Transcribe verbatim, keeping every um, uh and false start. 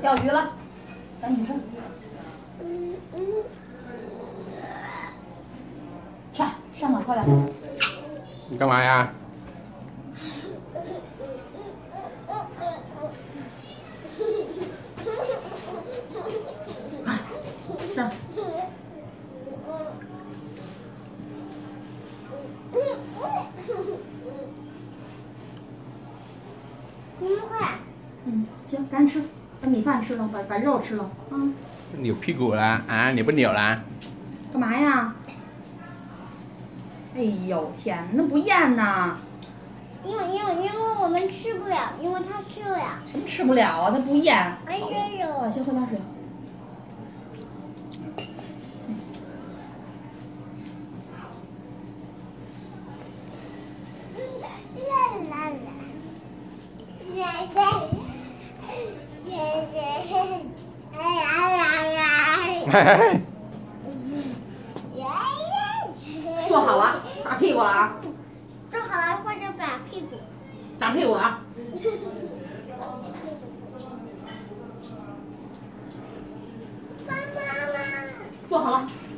钓鱼了，赶紧吃。去，上吧，快点。 你干嘛呀？ 上。 你们快！ 嗯，行，赶紧吃，把米饭吃了，把把肉吃了啊。 扭屁股了啊？你不扭了？ 干嘛呀？哎呦天，那不咽呐！ 因为因为因为我们吃不了，因为他吃了呀。 什么吃不了啊？它不咽。 哎呀啊， 呦！ 先喝点水。 啦啦啦！啦啦！ 坐好了，打屁股了啊！ 坐好了或者打屁股。 打屁股啊！ 妈妈妈。 坐好了。